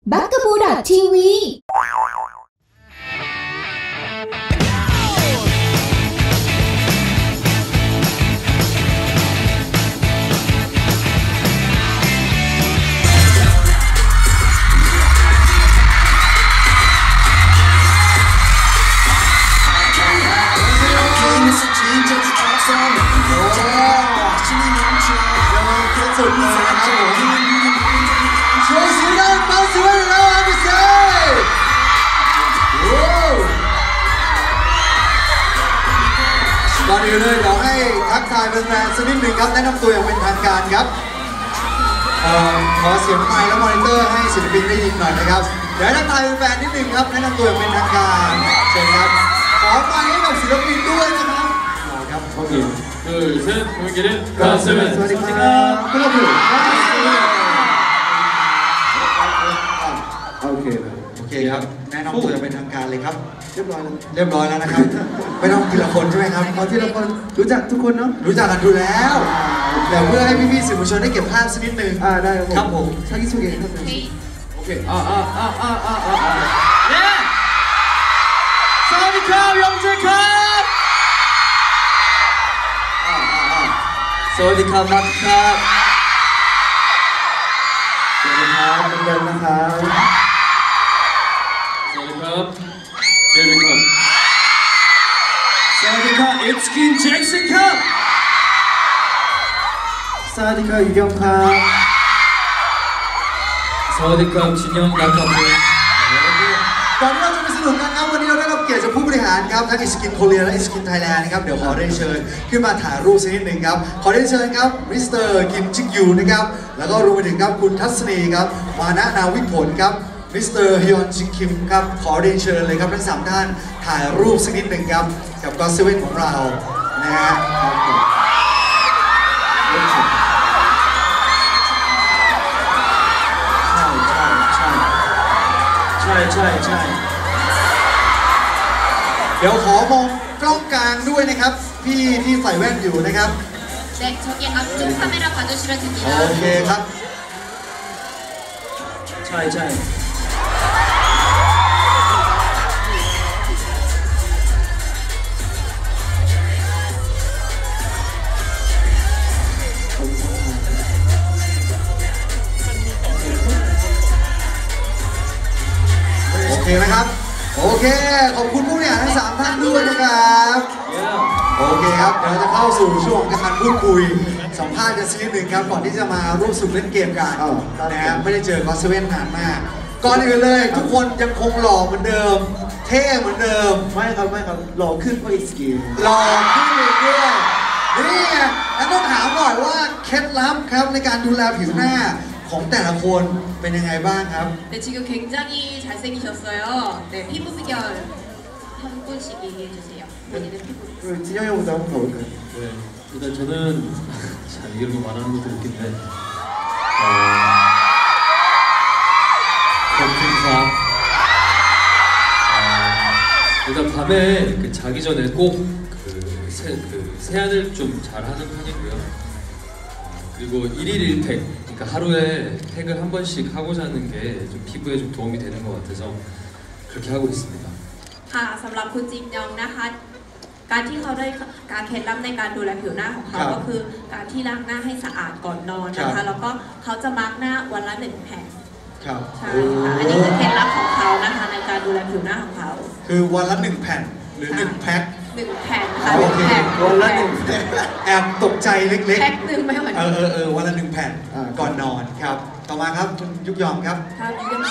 Bugaboo.TV ก่อนอื่นเลยเดี๋ยวให้ทักทายแฟนๆสักนิดหนึ่งครับแนะนำตัวอย่างเป็นทางการครับขอเสียงไมค์และมอนิเตอร์ให้ศิลปินได้ยินหน่อยนะครับเดี๋ยวทักทายแฟนๆนิดหนึ่งครับแนะนำตัวอย่างเป็นทางการเชิญครับขอไมค์ให้กับศิลปินด้วยนะครับครับโอเค GOT7 สวัสดีครับคุณผู้ชมโอเคครับแนะนำตัวอย่างเป็นทางการเลยครับเรียบร้อยแล้วนะครับไม่ต้องทีละคนใช่ไหมครับเอาทีละคนรู้จักทุกคนเนาะรู้จักกันดูแล้วเดี๋ยวเพื่อให้พี่ๆสื่อมวลชนได้เก็บภาพสักนิดนึงได้ครับผมชักกิ้งสุเกะครับโอเคสวัสดีครับยองเจครับสวัสดีครับนัทครับสวัสดีครับเป็นเดิมนะครับสวัสดีครับเจมิครับสวัสดีครับเอ็กซ์กินแจ็คสันครับสวัสดีครับยูยองครับสวัสดีครับชินยองนะครับก่อนที่เราจะไปสนุกกันครับวันนี้เราได้รับเกียรติจากผู้บริหารครับทั้ง Skin Korea และ Skin Thailand นะครับเดี๋ยวขอได้เชิญขึ้นมาถ่ายรูปสักนิดหนึ่งครับขอได้เชิญครับมิสเตอร์กิมจิกยูนะครับแล้วก็รวมไปถึงครับคุณทัศนีครับมานะนาวิผลครับมิสเตอร์ฮยอนจิคิมครับขอเรียนเชิญเลยครับทั้ง3ท่านถ่ายรูปสักนิดหนึ่งครับกับGOT7ของเรานะฮะใช่เดี๋ยวขอมองกล้องกลางด้วยนะครับพี่ที่ใส่แว่นอยู่นะครับ 네 저기 앞쪽 카메라 봐주시면 됩니다. โอเคครับใช่โอเคไหมครับโอเคขอบคุณผู้บริหารทั้ง3ท่านด้วยนะครับโอเคครับเดี๋ยวเราจะเข้าสู่ช่วงการพูดคุยสัมภาษณ์กันสักนิดหนึ่งครับก่อนที่จะมาร่วมสนุกเล่นเกมกันนะฮะไม่ได้เจอGOT7นานมากก่อนอื่นเลยทุกคนยังคงหล่อเหมือนเดิมเท่เหมือนเดิมไม่ครับหล่อขึ้นเพราะอีกสกิลหล่อขึ้นเรื่อยๆนี่แล้วต้องถามหน่อยว่าเคล็ดลับครับในการดูแลผิวหน้าของแต่ละคนเป็นยังไงบ้างครับ 네 지금 굉장히 잘생기셨어요. 네 피부 비결 한 분씩 얘기해 주세요. 본인의 피부. 진영 형부터 한번 가볼까요? 네 일단 저는 참 이런 거 말하는 것도 웃긴데 건강사 일단 밤에 자기 전에 꼭 세안을 좀 잘하는 편이고요. 그리고 1일 1팩 그러니까 하루에 팩을 한 번씩 하고 자는 게 좀 피부에 좀 도움이 되는 것 같아서 그렇게 하고 있습니다. ค่ะสำหรับคุณจินยองนะคะการที่เขาได้การเคล็ดลับในการดูแลผิวหน้าของเขาก็คือการที่ล้างหน้าให้สะอาดก่อนนอนนะคะแล้วก็เขาจะมาร์กหน้าวันละ1แผ่นใช่ค่ะอันนี้คือเคล็ดลับของเขานะคะในการดูแลผิวหน้าของเขาคือวันละ1แผ่นหรือ1แพ็ค 1แผ่นค่ะ 1แผ่นวันละ1แผ่นแอบตกใจเล็กๆแพ็คนึงไม่เหมือนวันละ1แผ่นก่อนนอนครับต่อมาครับคุณยุกยอมครับครับยุกยอม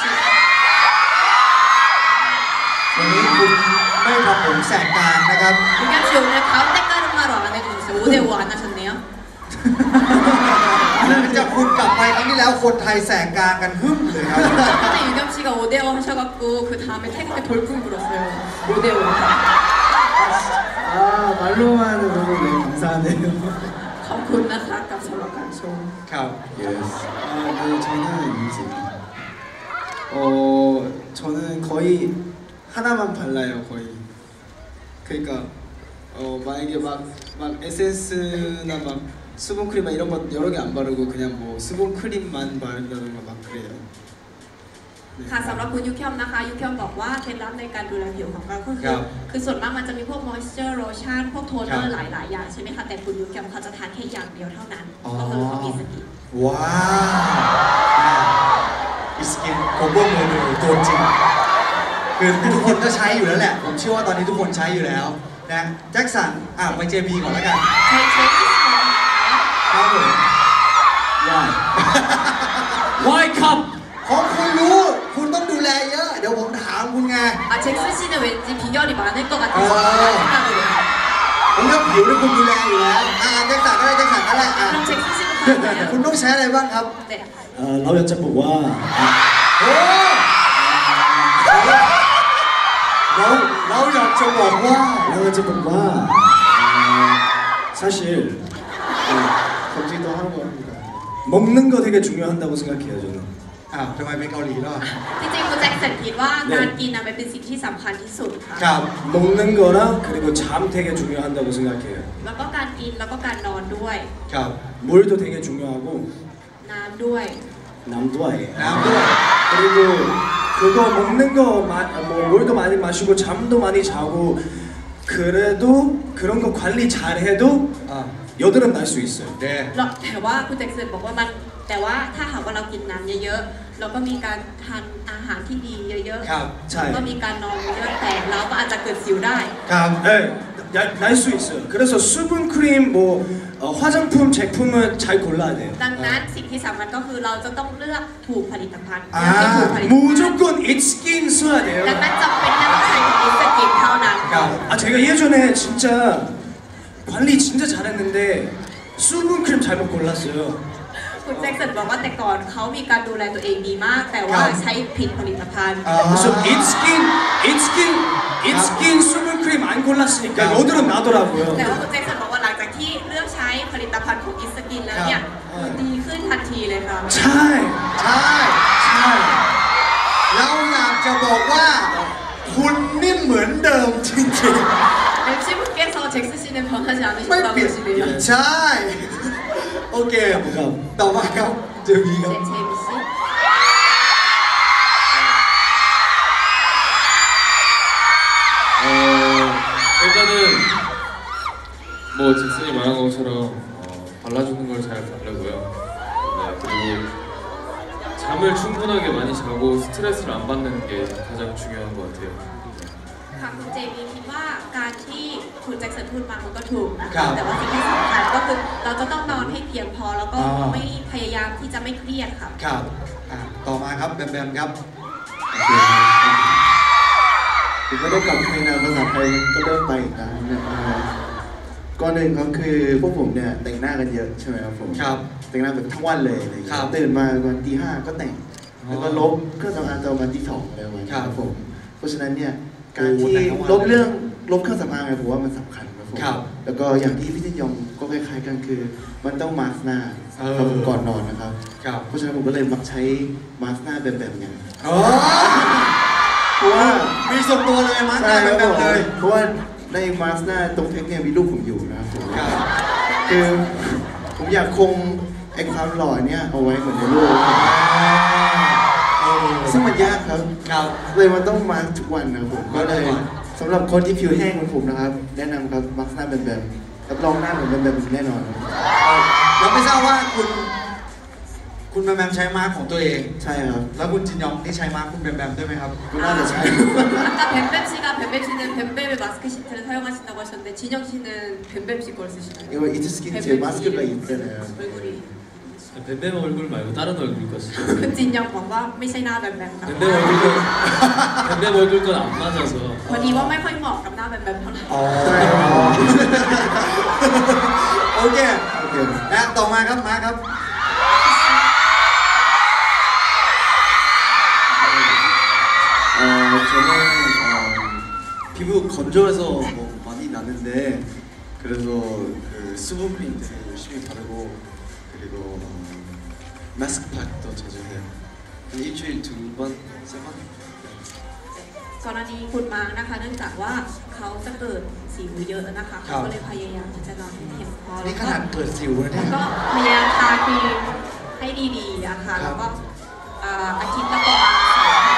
วันนี้คุณไม่ทำผมแสกกลางนะครับยุกยอมชิวนะเขาแต่การมาหรอไม่ดูสิ5대5안 하셨네요 เนื่องจากคุณกลับไปครั้งที่แล้วคนไทยแสกกลางกันหึ่มเลยครับ 근데 유겸 씨가 5대5 하셔갖고 그 다음에 태국에 돌풍 불었어요. 5대5. 말로만 너무 감사하네요. ขอบคุณนะคะกับสำหรับการชมครับ Yes. 네, 저는 이제 저는 거의 하나만 발라요, 거의. 그러니까 만약에 막 에센스나 막 수분크림 이런 거 여러 개 안 바르고 그냥 뭐 수분크림만 바른다던가 막 그래요. ค่ะสำหรับคุณยุคยอมนะคะยุคยอมบอกว่าเคล็ดลับในการดูแลผิวของเราก็คือส่วนมากมันจะมีพวก moisture lotion พวกโทนเนอร์หลายๆอย่างใช่ไหมคะแต่คุณยุคยอมเขาจะทานแค่อย่างเดียวเท่านั้นก็คือเขามีสกินว้าวอิสกินโคโบโมโนตัวจริงคือทุกคนก็ใช้อยู่แล้วแหละผมเชื่อว่าตอนนี้ทุกคนใช้อยู่แล้วนะแจ็คสันไป JP ก่อนแล้วกันใช้ครับผม Why cup ของคุณรู้คุณต้องดูแลเยอะเดี๋ยวผมถามคุณไง 잭슨 씨는 왠지 비결이 많을 것 같아서 생각을 해요. ผมเลือกผิวที่คุณดูแลอยู่แล้วแจ็คสันก็ได้แจ็คสันก็ได้ 그럼 잭슨 씨도 가요. คุณต้องใช้อะไรบ้างครับ 네. เราอยากจะบอกว่าเราอยากจะบอกว่า 사실 갑자기 또 하는 거 합니다. 먹는 거 되게 중요한다고 생각해요 저는. ทำไมเป็นเกาหลีล่ะจริงๆคุณแจ็คสันคิดว่าการกินมันเป็นสิ่งที่สำคัญที่สุดค่ะครับ 먹는 거랑 그리고 잠 되게 중요한다고 생각해요. แล้วก็การกินแล้วก็การนอนด้วยครับ 물도 되게 중요하고 น้ำด้วย 남도 아예요. 그리고 그거 먹는 거 뭐 물도 많이 마시고 잠도 많이 자고 그래도 그런 거 관리 잘해도 여드름 날 수 있어요. 네. แต่ว่าคุณแจ็คสันบอกว่ามันแต่ว่าถ้าหากว่าเรากินน้ำเยอะๆเราก็มีการทานอาหารที่ดีเยอะๆแล้วก็มีการนอนเยอะแต่เราก็อาจจะเกิดสิวได้ครับ 네. 날 수 있어요. 그래서 수분 크림 뭐 화장품 제품은 잘 골라야 돼요. ดังนั้นสิ่งที่สำคัญก็คือเราจะต้องเลือกถูกผลิตภัณฑ์ 무조건 잇스킨 써야 돼요. ดังนั้นจำเป็นต้องใช้ของอิสกินเท่านั้น 제가 예전에 진짜 관리 진짜 잘했는데 수분 크림 잘못 골랐어요. คุณแจ็คสันบอกว่าแต่ก่อนเขามีการดูแลตัวเองดีมากแต่ว่าใช้ผิดผลิตภัณฑ์ 그래서 잇스킨 수분 크림 안 골랐으니까 여드름 나더라고요. แต่ว่าคุณแจ็คสันบอกว่าหลังจากที่เลือกใช้ผลิตภัณฑ์ของอิสกินแล้วเนี่ยดีขึ้นทันทีเลยค่ะใช่เราอยากจะบอกว่าคุณนี่เหมือนเดิมจริงๆ 엠씨분께서 잭스 씨는 변하지 않으셨다고 하시네요. ใช่โอเคต่อมาครับเจมี่ครับ 네, 제이미 씨. 일단은 뭐 잭슨이 말한 것처럼 발라주는 걸 잘 바르고요. 네, 그리고 잠을 충분하게 많이 자고 스트레스를 안 받는 게 가장 중요한 것 같아요. ค่ะคุณเจมี่คิดว่าการที่คุณแจ็คสันพูดมามันก็ถูกนะคะแต่ว่าสิ่งที่สำคัญก็คือเราจะต้องนอนให้เพียงพอแล้วก็ไม่พยายามที่จะไม่เครียดค่ะครับต่อมาครับแบมครับผมก็ได้กลับไทยนะภาษาไทยก็เริ่มไปอีกนะก่อนหนึ่งก็คือพวกผมเนี่ยแต่งหน้ากันเยอะใช่ไหมครับผมแต่งหน้าแบบทั้งวันเลยตื่นมาวันตี 5ก็แต่งแล้วก็ลบเครื่องสำอางตอนวันที่ 2อะไรประมาณนี้ครับผมเพราะฉะนั้นเนี่ยการที่ลบเครื่องสำอางผมว่ามันสำคัญครับผมแล้วก็อย่างที่พี่ทิยองก็คล้ายๆกันคือมันต้องมาสก์หน้าก่อนนอนนะครับเพราะฉะนั้นผมก็เลยมักใช้มาสก์หน้าแบบๆอย่างนี้เพราะว่ามีส่วนตัวเลยมาสก์หน้าแบบเลยเพราะว่าในมาสก์หน้าตรงเทคเนี่ยมีรูปผมอยู่นะครับผมคือผมอยากคงไอ้ความหล่อเนี่ยเอาไว้เหมือนในรูปซึ่งมันยากครับเลยมันต้องมาทุกวันนะผมก็เลยสำหรับคนที่ผิวแห้งเหมือนผมนะครับแนะนำครับมาสก์หน้าแบบรับรองหน้าเหมือนแบบแน่นอนเราไม่ทราบว่าคุณแบมใช้มาร์คของตัวเองใช่ครับแล้วคุณจินยองที่ใช้มาร์คคุณแบมด้วยไหมครับก็น่าจะใช่ 아까 뱀뱀 씨는 뱀뱀의 마스크 시트를 사용하신다고 하셨는데 진영 씨는 뱀뱀 씨 걸 쓰시나요? 이거 이트스킨 제 마스크가 있잖아요. 얼굴이 뱀뱀 얼굴 말고 다른 얼굴 거 쓰죠. 진영 뭔가 ไม่ใช่หน้า뱀뱀 뱀뱀 얼굴 건 안 맞아서. พอดีว่าไม่ค่อยเหมาะกับหน้า뱀뱀เท่าไหร่โอเคและต่อมาครับมาครับ 저는 피부 건조해서 뭐 많이 나는데 그래서 그 수분크림 되게 열심히 바르고 그리고 마스크팩도 자주 해요. 일주일 2번, 3번. กรณีคุณมาร์กนะคะเนื่องจากว่าเขาจะเกิดสิวเยอะนะคะเขาก็เลยพยายามที่จะนอนให้เพียงพอนี่ขนาดเกิดสิวแล้วก็พยายามทาครีมให้ดีๆนะคะแล้วก็อาทิตย์ละประมาณ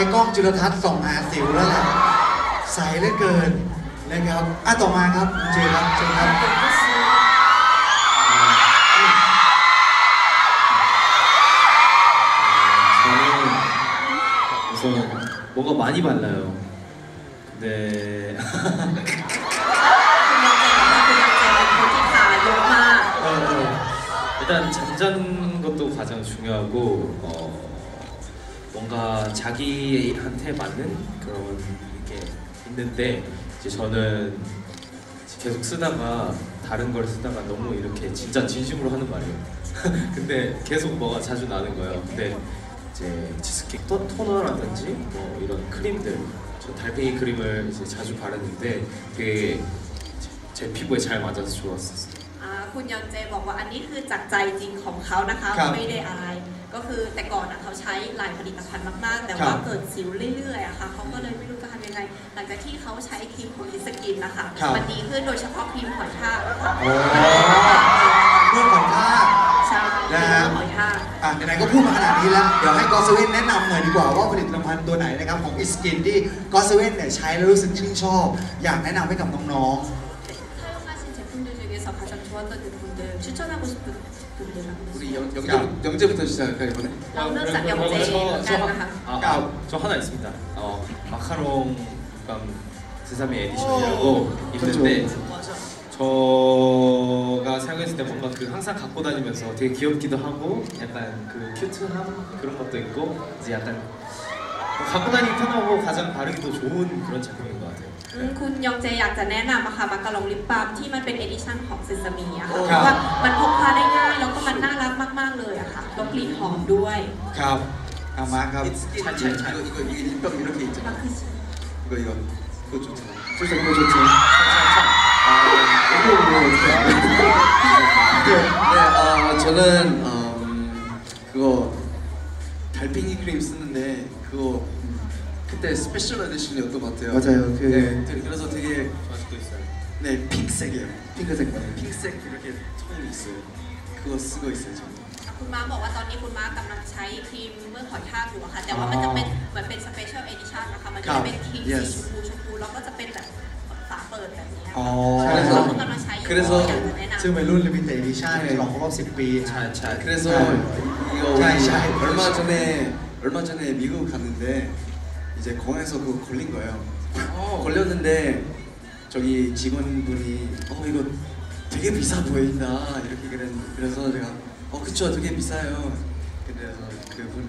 กล้องจุลทรรศน์ส่องหาสิวแล้วแหละใสเหลือเกินนะครับต่อมาครับเจครับเชิญครับ 우선 뭐가 많이 발라요. 근데 일단 잠자는 것도 가장 중요하고 뭔가 자기한테 맞는 그런 게 있는데 이제 저는 계속 쓰다가 다른 걸 쓰다가 너무 이렇게 진짜 진심으로 하는 말이에요. 근데 계속 뭐가 자주 나는 거예요. 근데 이제 스킨 토너라든지 뭐 이런 크림들 저 달팽이 크림을 이제 자주 바르는데 되게 제 피부에 잘 맞아서 좋았었어요. คุณยอนเจบอกว่าอันนี้คือจากใจจริงของเขานะคะไม่ได้อายก็คือแต่ก่อนเขาใช้หลายผลิตภัณฑ์มากๆแต่ว่าเกิดสิวเรื่อยๆอะค่ะเขาก็เลยไม่รู้จะทำยังไงหลังจากที่เขาใช้ครีมของอิสกินนะคะมันดีขึ้นโดยเฉพาะครีมหอยทากค่ะเรื่องหอยทากใช่นะฮะหอยทากไหนๆก็พูดมาขนาดนี้แล้วเดี๋ยวให้กอสเว่นแนะนำหน่อยดีกว่าว่าผลิตภัณฑ์ตัวไหนนะครับของอิสกินที่กอสเว่นเนี่ยใช้แล้วรู้สึกชื่นชอบอยากแนะนำให้กับน้องๆ 추천하고 싶은 분들 우리 영재부터 시작할까요 이번에? ริ่มจาก 영재 저 하나 있습니다. 마카롱 세사미 에디션이라고 있는데 저가 사용했을 때 뭔가 그 항상 갖고 다니면서 되게 귀엽기도 하고 약간 그 큐트함 그런 것도 있고 이제 약간 갖고 다니기 편하고 가장 바르기도 좋은 그런 제품인 것 같아요. คุณยองเจอยากจะแนะนำค่ะมาการองลิปบาล์มที่มันเป็นเอดิชั่นของเซซามิอะค่ะเพราะว่ามันพกพาได้ง่ายแล้วก็มันน่ารักมากๆเลยอะค่ะแล้วกลิ่นหอมด้วยครับมาครับ 이거 일병 이렇게 있잖아. 이거 그거 좋잖아. 진짜 그거 좋죠. 네, 저는 그거 달팽이 크림 쓰는데 그거 그때 스페셜 에디션이었던 것 같아요. 맞아요. 네, 그래서 되게 아직도 있어요. 네, 핑크색이에요. 핑크색 맞아요. 핑크색 이렇게 톤이 있어요. 그거 쓰고 있어요 지금. คุณม้าบอกว่าตอนนี้คุณม้ากำลังใช้ครีมเมื่อหอยทากอยู่ค่ะแต่ว่ามันจะเป็นเหมือนเป็นสเปเชียลเอดิชั่นนะคะมันจะเป็นครีมสีชมพูแล้วก็จะเป็นแบบฝาเปิดแบบนี้ค่ะคุณกำลังใช้อยู่อยากจะแนะนำซึ่งเป็นรุ่น Limited Edition ฉลองครบรอบ10 ปี 그래서 이거 얼마 전에 미국 갔는데 이제 공항에서 그거 걸린 거예요. 걸렸는데 저기 직원분이 이거 되게 비싸 보인다 이렇게 그래서 제가 그쵸 되게 비싸요. 그래서 그분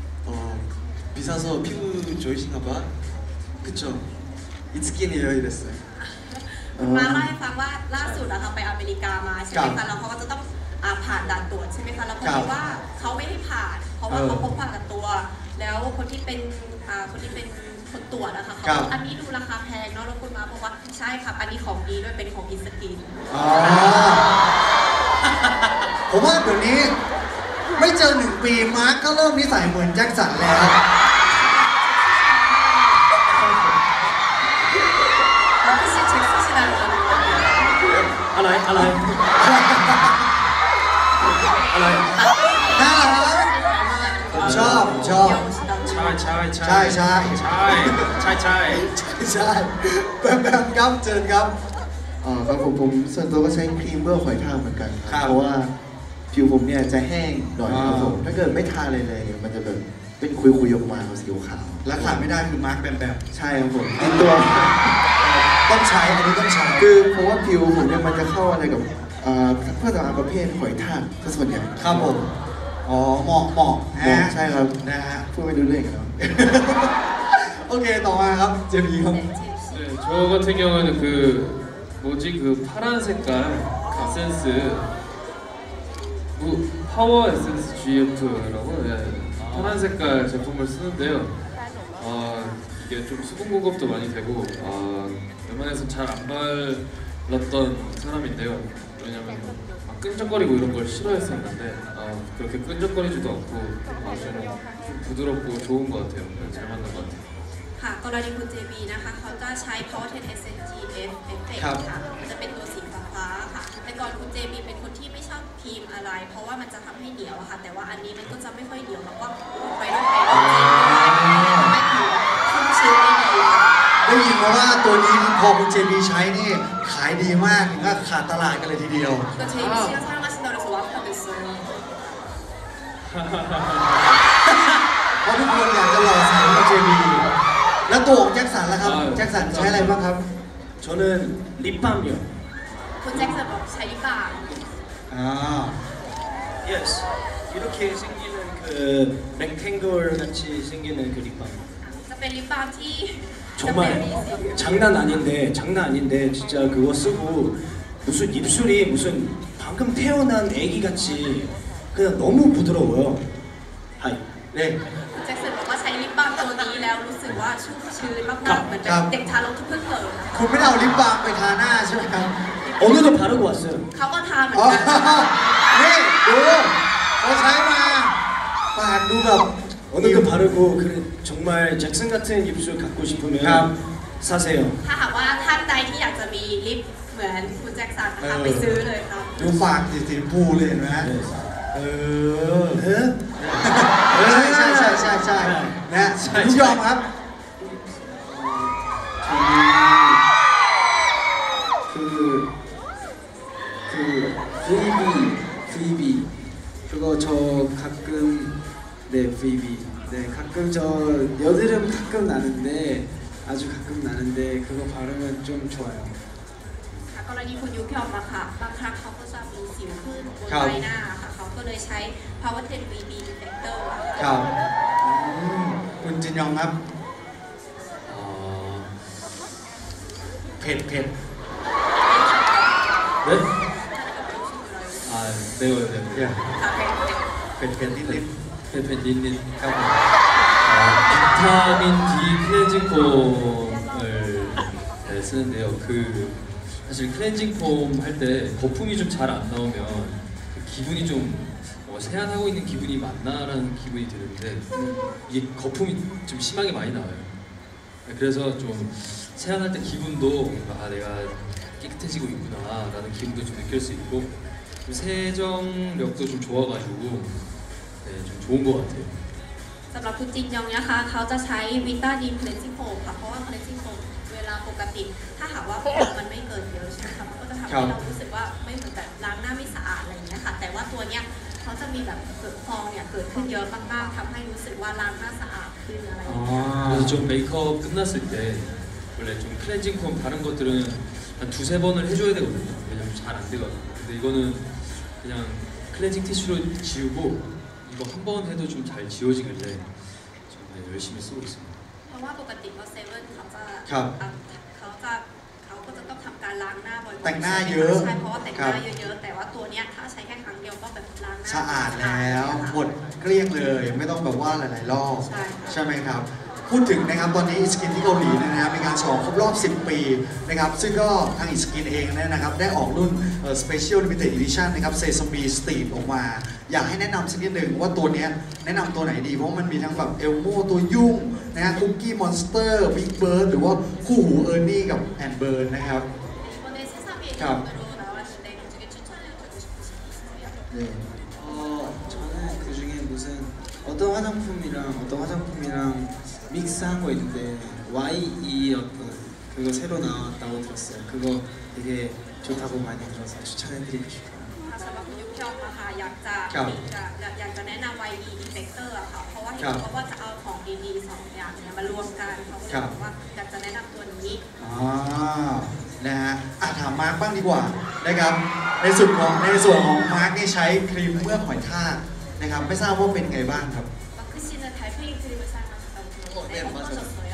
비싸서 피부 좋으신가 봐. 그쵸 이츠킨이에요 이랬어요. คุณม้าเล่าให้ฟังว่าล่าสุดนะคะไปอเมริกามาใช่ไหมคะแล้วเขาก็จะต้องผ่านด่านตรวจใช่ไหมคะแล้วพอดีว่าเขาไม่ให้ผ่านเพราะว่าเขาพกพากับตัวแล้วคนที่เป็นคนตรวจนะคะเขาบอกอันนี้ดูราคาแพงเนาะแล้วคุณม้าบอกว่าใช่ครับอันนี้ของดีด้วยเป็นของอิสกินผมว่าเดี๋ยวนี้ไม่เจอ1 ปีมาร์คก็เริ่มนิสัยเหมือนแจ็คสันแล้วอะไรน่ารักผมชอบใช่แบมครับเจอครับครับผมส่วนตัวก็ใช้ครีมเพื่อหอยทากเหมือนกันครับเพราะว่าผิวผมเนี่ยจะแห้งหน่อยครับผมถ้าเกิดไม่ทาอะไรเลยมันจะแบบเป็นคุยๆออกมาสีขาวและขาดไม่ได้คือมาร์คแบมใช่ครับผมติดตัวต้องใช้อันนี้ต้องใช้คือเพราะว่าผิวผมเนี่ยมันจะเข้าอะไรกับเพื่อสำหรับประเภทหอยทากส่วนใหญ่ครับผมเหมาะใช่ครับนะฮะพูดไม่รู้เรื่องกันแล้วโอเคต่อมาครับเจมี่ครับ 저 같은 경우는 그 파란 색깔 에센스 파워 에센스 GF라고 파란 색깔 제품을 쓰는데요. 이게 좀 수분 공급도 많이 되고 웬만해서 잘 안 발랐던 사람인데요. 왜냐면 막 끈적거리고 이런 걸 싫어했었는데 그렇게 끈적거리지도 않고 좀 부드럽고 좋은 것 같아요. 잘 맞는 것 같아요. ค่ะกรณีคุณ JB นะคะเขาจะใช้ Power 10 SNG F Effect ค่ะจะเป็นตัวสีฟ้าค่ะแต่ก่อนคุณ JB เป็นคนที่ไม่ชอบครีมอะไรเพราะว่ามันจะทำให้เหนียวค่ะแต่ว่าอันนี้มันก็จะไม่ค่อยเหนียวแล้วก็ไปด้วยไปด้วยทำให้ผิวได้ยินมาว่าตัวนี้พอคุณเจมีใช้นี่ขายดีมากถึงก็ขาดตลาดกันเลยทีเดียว 이거 제이미 씨가 사용하신다고 해서 와프됐어요. เพราะทุกคนอยากจะหล่อใส่คุณเจมีแล้วตัวของแจ็คสันล่ะครับแจ็คสันใช้อะไรบ้างครับ 저는 립밤이요. 본 잭슨 샤리바. Yes. 이렇게 생기는 그 렉탱글 같이 생기는 그 립밤. จะเป็นลิปบาล์มที่ 정말 장난 아닌데 진짜 그거 쓰고 무슨 입술이 무슨 방금 태어난 애기 같이 그냥 너무 부드러워요. 하이. 네. แจ็คสันบอกว่าใช้ลิปบาล์มตัวนี้แล้วรู้สึกว่าชุ่มชื้นมากๆเหมือนเด็กทารกที่เพิ่งเกิดคุณไม่ได้เอาลิปบาล์มไปทาหน้าใช่ไหมครับ 오늘도 바르고 왔어요. เขาก็ทาเหมือนอ๋อกันนี่ดูเขาใช้มาปาดดูแบบ 오늘도 바르고 그래 정말 잭슨 같은 입술 갖고 싶으면 사세요. ถ้าหากว่าท่านใดที่อยากจะมีลิปเหมือนคุณแจ็คสันนะคะไปซื้อเลยครับดูฝากสีพูเลยเห็นไหมใช่นะทุกยอมครับ 그 VB 그거 저 가끔 네 VB 네 가끔 저 여드름 가끔 나는데 아주 가끔 나는데 그거 바르면 좀 좋아요. กรณีคุณยุคยอมมาค่ะบางครั้งเขาก็จะมีสิวขึ้นบนใบหน้าค่ะเขาก็เลยใช้ Power 10 VB Deflector ครับคุณจินยองครับเผ็ด 네? 아 매워요. เผ็ดนิด 페페닌닌 비타민 D 클렌징 폼을 쓰는데요. 그 사실 클렌징 폼 할 때 거품이 좀 잘 안 나오면 그 기분이 좀 세안하고 있는 기분이 맞나라는 기분이 드는데 이게 거품이 좀 심하게 많이 나와요. 그래서 좀 세안할 때 기분도 아 내가 깨끗해지고 있구나라는 기분도 좀 느낄 수 있고 좀 세정력도 좀 좋아가지고 네, 좀 좋은 것 같아요. สำหรับคุณจินยองนะคะเขาจะใช้วิตาดีนคลีนซิ่งโฟมค่ะเพราะว่าคลีนซิ่งโฟมเวลาปกติถ้าหากว่ามันไม่เกินเยอะใช่ไหมคะมันก็จะทำให้เรารู้สึกว่าไม่เหมือนแบบล้างหน้าไม่สะอาดอะไรอย่างเงี้ยค่ะแต่ว่าตัวเนี้ยเขาจะมีแบบเกิดฟองเนี่ยเกิดขึ้นเยอะมากๆทำให้รู้สึกว่าล้างหน้าสะอาดขึ้นอะไรอย่างเงี้ย 그래서 좀 메이크업 끝났을 때 원래 좀 클렌징 폼 다른 것들은 한 2-3번을 해줘야 되거든요. 왜냐면 잘 안 되거든요. 근데 이거는 그냥 클렌징 티슈로 지우고 이거 한 번 해도 좀 잘 지워지길래 좀 네, 열심히 쓰고 있습니다. เพราะว่าปกติก็เซเว่นเขาก็จะต้องทำการล้างหน้าบ่อยๆแต่งหน้าเยอะใช่เพราะว่าแต่งหน้าเยอะๆแต่ว่าตัวเนี้ยถ้าใช้แค่ครั้งเดียวก็แบบล้างหน้าสะอาดแล้วหมดเกลี้ยงเลยไม่ต้องแบบว่าหลายๆรอบใช่ไหมครับพูดถึงนะครับตอนนี้อิสกินที่เกาหลีเนี่ยนะครับมีการฉลองครบรอบ 10 ปีนะครับซึ่งก็ทางอิสกินเองเนี่ยนะครับได้ออกรุ่นSpecial Limited Edition นะครับเซซามีสตรีทออกมาอยากให้แนะนำสักนิดหนึ่งว่าตัวนี้แนะนำตัวไหนดีเพราะมันมีทั้งแบบเอลโมตัวยุ่งนะฮะคุกกี้มอนสเตอร์บิ๊กเบิร์ดหรือว่าคู่หูเออร์นี่กับแอนเบิร์นนะครับ 이번에 세상에 ครับ 으로 나왔는데 그 중에 추천해주고 싶으신 게 있어요? 네. 저는 그 중에 무슨 어떤 화장품이랑 믹스한 거 있는데 YE 어떤 그거 새로 나왔다고 들었어요. 그거 되게 좋다고 많이 들어서 추천해드리고 싶어요. สำหรับคุณยุคยอมนะคะอยากจะแนะนำ YE Deflector อะค่ะเพราะว่าเห็นเขาว่าจะเอาของดีๆ2อย่างเนี่ยมารวมกันเขาก็เลยบอกว่าอยากจะแนะนำตัวนี้นะฮะถามมาร์คบ้างดีกว่านะครับในส่วนของมาร์คนี่ใช้ครีมเมือกหอยทากนะครับไม่ทราบว่าเป็นไงบ้างครับ 마크 씨는 달팽이 크림을 사용하셨다고 들었는데 네, 맞아요. 어떠셨어요?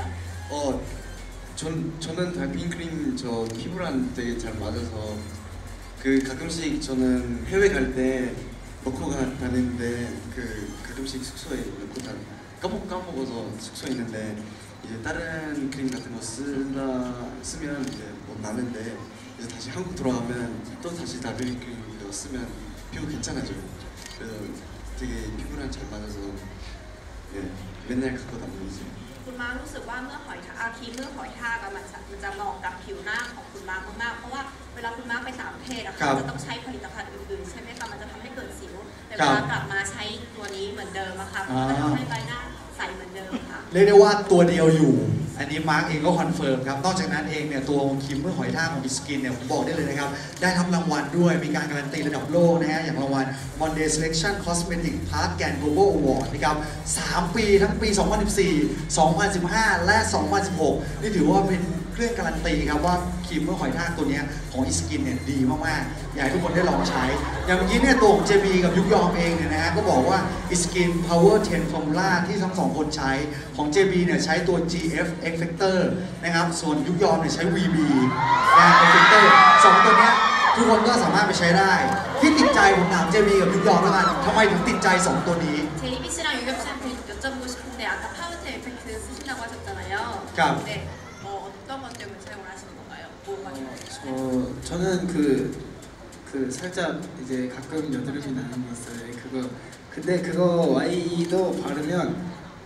저는 달팽이 크림 저 피부랑 되게 잘 맞아서 그 가끔씩 저는 해외 갈 때 넣고 다니는데 그 가끔씩 숙소에 넣고 까먹어서 숙소에 있는데 이제 다른 크림 같은 거 쓰면 이제 뭐 나는데 이제 다시 한국 돌아가면 또 다시 달팽이 크림 쓰면 피부 괜찮아져요. 그래서 되게 피부랑 잘 맞아서 네, 맨날 갖고 다니죠. คุณมาร์ครู้สึกว่าเมื่อหอยทากครีมเมื่อหอยทากอะมันจะเหมาะกับผิวหน้าของคุณมาร์คมากๆเพราะว่าเวลาคุณมาร์คไปต่างประเทศอะค่ะจะต้องใช้ผลิตภัณฑ์อื่นๆใช่ไหมคะมันจะทำให้เกิดสิวแต่เวลากลับมาใช้ตัวนี้เหมือนเดิมอะค่ะมันจะทำให้ใบหน้าใสเหมือนเดิมค่ะเรียกได้ว่าตัวเดียวอยู่อันนี้มาร์กเองก็คอนเฟิร์มครับนอกจากนั้นเองเนี่ยตัวครีมเมื่อหอยทากของ Skin เนี่ยผมบอกได้เลยนะครับได้รับรางวัลด้วยมีการการันตีระดับโลกนะฮะอย่างรางวัล Monday Selection Cosmetic Part Gan Global Award นะครับ3 ปีทั้งปี 2014 2015 และ 2016 นี่ถือว่าเป็นเครื่องการันตีครับว่าครีมเมื่อหอยทากตัวนี้ของ Skin เนี่ยดีมากๆอยากให้ทุกคนได้ลองใช้อย่างเมื่อกี้เนี่ยตัวของ JB กับยุกยอมเองเนี่ยนะฮะก็บอกว่า Skin Power 10 Formula ที่ทั้ง2คนใช้ของ JB เนี่ยใช้ตัว GF Effector นะครับส่วนยุกยอมเนี่ยใช้ VB นะ Effector 2 ตัวเนี้ยทุกคนก็สามารถไปใช้ได้ที่ติดใจผมถาม JB กับยุกยอมแล้วกันทำไมถึงติดใจ2ตัวนี้ JB 씨랑 유겸 씨한테 여쭤보고 싶은데 아까 파우더 에펙트 쓰신다고 하셨잖아요. 네. 어떤 것 때문에 사용을 하시는 건가요? 뭐가 저는 살짝 이제 가끔 여드름이 나는 게 있어요. 근데 그거 Y도 바르면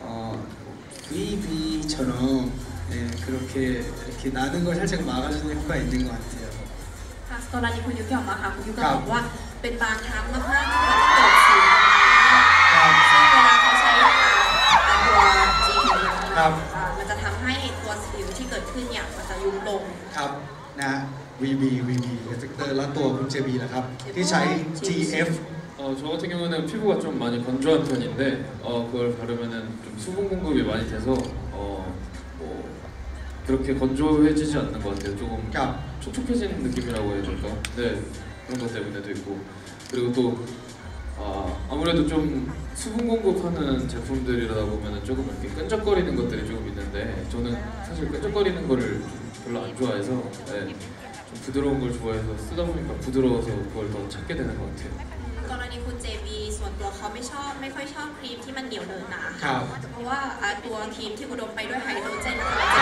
VB처럼 그렇게 이렇게 나는 걸 살짝 막아주는 효과가 있는 것 같아요. กรณีคุณยุกยอมมาค่ะคุณยุกยอมบอกว่าเป็นบางครั้งมากๆที่เขาเกิดสิวซึ่งเวลาเขาใช้ตัวจีเมันจะทำให้ตัวสิวที่เกิดขึ้นเนี่ยมันจะยุบลงครับนะ VB Effector แล้วตัวคุณ JB ล่ะครับที่ใช้ GF 저 같은 경우는 피부가 좀 많이 건조한 편인데 그걸 바르면은 좀 수분 공급이 많이 돼서 뭐 그렇게 건조해지지 않는 것 같아요. 조금 촉촉해지는 느낌이라고 해야 될까? 네, 그런 것 때문에도 있고 그리고 또 아무래도 좀 수분 공급하는 제품들이라다 보면은 조금 이렇게 끈적거리는 것들이 조금 있는데 저는 사실 끈적거리는 거를 별로 안 좋아해서 네, 좀 부드러운 걸 좋아해서 쓰다 보니까 부드러워서 그걸 더 찾게 되는 것 같아요. กรณีคุณ JB ส่วนตัวเขาไม่ค่อยชอบครีมที่มันเหนียวเนินหนาเพราะว่าตัวครีมที่อุดมไปด้วยไฮโดรเจน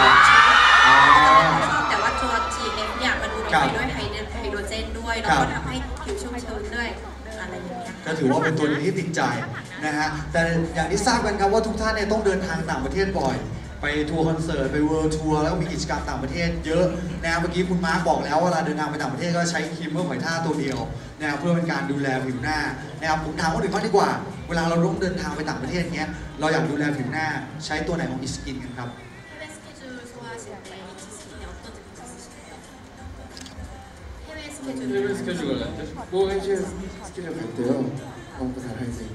ชอบแต่ว่าตัว GF เนี่ยมันอุดมไปด้วยไฮโดรเจนด้วยแล้วก็ทำให้ผิวชุ่มชื้นด้วยอะไรอย่างเงี้ยก็ถือว่าเป็นตัวที่ติดใจนะฮะแต่อย่างที่ทราบกันครับว่าทุกท่านเนี่ยต้องเดินทางต่างประเทศบ่อยไปทัวร์คอนเสิร์ตไปเวิลด์ทัวร์แล้วก็มีกิจกรรมต่างประเทศเยอะนะเมื่อกี้คุณมาร์คบอกแล้วว่าเวลาเดินทางไปต่างประเทศก็ใช้ครีมเมื่อหอยทากตัวเดียวนะเพื่อเป็นการดูแลผิวหน้านะครับผมถามคนอื่นบ้างดีกว่าเวลาเราต้องเดินทางไปต่างประเทศเงี้ยเราอยากดูแลผิวหน้าใช้ตัวไหนของ Skin กันครับ 해외 스케줄 갈 때? 뭐 해외 스케줄 갈 때요? ภาษาไทยสิ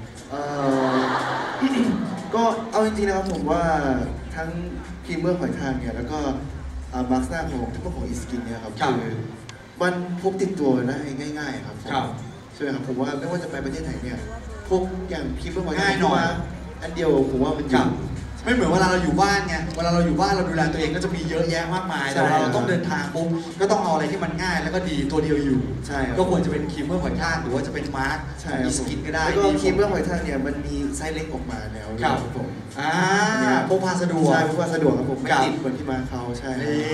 ก็เอาจริงๆนะครับผมว่าทั้งครีมเมื่อหอยทากเนี่ยแล้วก็มาสก์หน้าของทั้งหมดของอีสกินเนี่ยครับคือมันพกติดตัวได้ง่ายๆครับใช่ไหมครับผมว่าไม่ว่าจะไปประเทศไหนเนี่ยพกอย่างครีมเมื่อหอยทากง่ายหน่อยอันเดียวผมว่ามันอยู่ไม่เหมือนเวลาเราอยู่บ้านไงเวลาเราอยู่บ้านเราดูแลตัวเองก็จะมีเยอะแยะมากมายแต่เราต้องเดินทางปุ๊บก็ต้องเอาอะไรที่มันง่ายแล้วก็ดีตัวเดียวอยู่ก็ควรจะเป็นครีมเมื่อหอยทากหรือว่าจะเป็นมาร์คของสกินก็ได้แล้วก็ครีมเมื่อหอยทากเนี่ยมันมีไซส์เล็กออกมาแล้วครับผมพกพาสะดวกใช่พกพาสะดวกครับผมไม่ติดเหมือนที่มาเขาใช่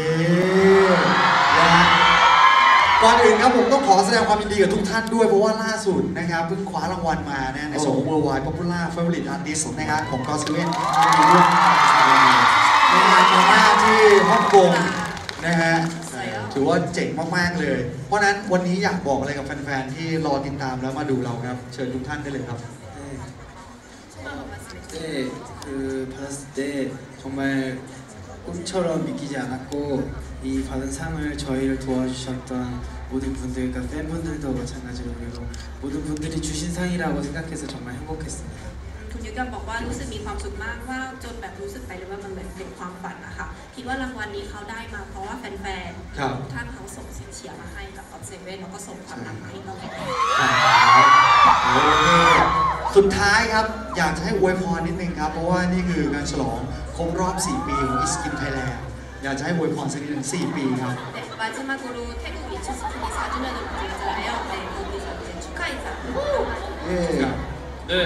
ก่อนอื่นครับผมต้องขอแสดงความยินดีกับทุกท่านด้วยเพราะว่าล่าสุดนะครับเพิ่งคว้ารางวัลมาในส่วนของ Worldwide Popular Favorite Artist นะครับของ GOT7 ที่มีร่วมในงานมาม่าที่ฮ่องกงนะฮะถือว่าเจ๋งมากๆเลยเพราะนั้นวันนี้อยากบอกอะไรกับแฟนๆที่รอติดตามแล้วมาดูเราครับเชิญทุกท่านได้เลยครับ 받았을 때 정말 꿈처럼 믿기지 않았고 이 받은 상을 저희를 도와주셨던 모든 분들, 그러니까 팬분들도 마찬가지로 그리고 모든 분들이 주신 상이라고 생각해서 정말 행복했습니다. คุณยุกยอมบอกว่ารู้สึกมีความสุขมากว่าจนแบบรู้สึกไปเลยว่ามันเป็นความฝันนะคะคิดว่ารางวัลนี้เขาได้มาเพราะว่าแฟนๆท่านเขาส่งเสียงเชียร์มาให้กับGOT7แล้วก็ส่งความรักมาให้เราสุดท้ายครับอยากจะให้อวยพรนิดนึงครับเพราะว่านี่คือการฉลองครบรอบ4ปีของ Skin Thailand อยากจะให้อวยพรสักนิดนึง4ปีครับ 마지막으로 태국 위치스킨이 4주년을 맞이했잖아요. 네, 거기서 이제 축하 인사. 네,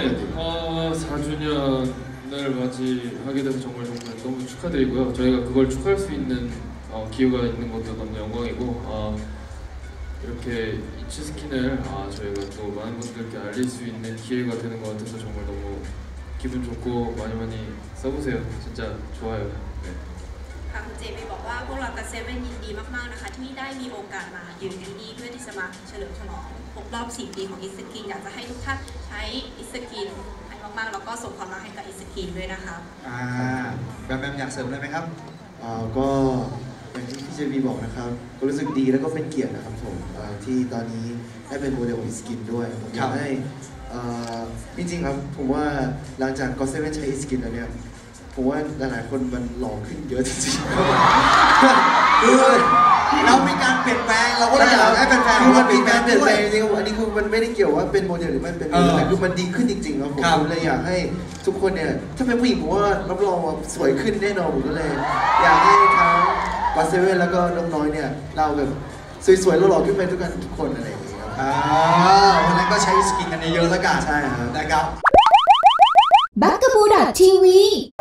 4주년을 맞이하게 돼서 정말 너무 축하드리고요. 저희가 그걸 축하할 수 있는 기회가 있는 것도 너무 영광이고 이렇게 이치스킨을 저희가 또 많은 분들께 알릴 수 있는 기회가 되는 것 같아서 정말 너무 기분 좋고 많이 써보세요. 진짜 좋아요. 네. คุณเจมี่บอกว่าพวกเราGOT7ยินดีมากๆนะคะที่ได้มีโอกาสมาอยู่ที่นี่เพื่อที่จะมาเฉลิมฉลองครบรอบ4ปีของอิสกินอยากจะให้ทุกท่านใช้อิสกินให้มากๆแล้วก็ส่งความรักให้กับอิสกินด้วยนะคะแบบอยากเสริมอะไรไหมครับก็อย่างที่พี่เจบีบอกนะครับก็รู้สึกดีแล้วก็เป็นเกียรตินะครับผมที่ตอนนี้ได้เป็นโมเดลของสกินด้วยผมอยากให้จริงๆครับผมว่าหลังจากGOT7ใช้สกินแล้วเนี่ยผมว่าหลายๆคนมันหล่อขึ้นเยอะจริงๆคือเรามีการเปลี่ยนแปลงเราก็เลยอยากให้แฟนๆของเราเปลี่ยนแปลงจริงๆอันนี้คือมันไม่ได้เกี่ยวว่าเป็นโมเดลหรือไม่เป็นแต่คือมันดีขึ้นจริงๆครับผมเลยอยากให้ทุกคนเนี่ยถ้าเป็นผู้หญิงผมว่ารับรองว่าสวยขึ้นแน่นอนผมก็เลยอยากให้ทั้งGOT7แล้วก็น้องน้อยเนี่ยเราแบบสวยๆหล่อๆขึ้นไปทุกคนอะไรอย่างเงี้ยวันนั้นก็ใช้สกินกันเยอะๆแล้วกันใช่ครับนะครับ Bugaboo.TV